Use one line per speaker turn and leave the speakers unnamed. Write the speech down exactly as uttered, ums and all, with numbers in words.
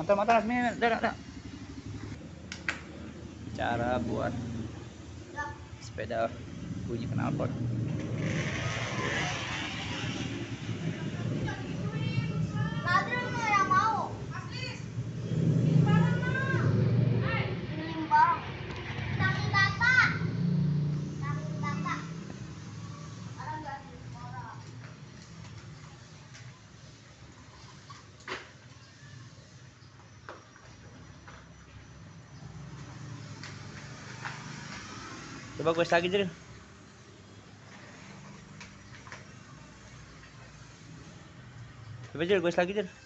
Motor-motor sini, dah, dah, dah. Cara buat sepeda bunyi knalpot. Coba gue lagi, Jil. Coba, Jil, gue lagi, Jil.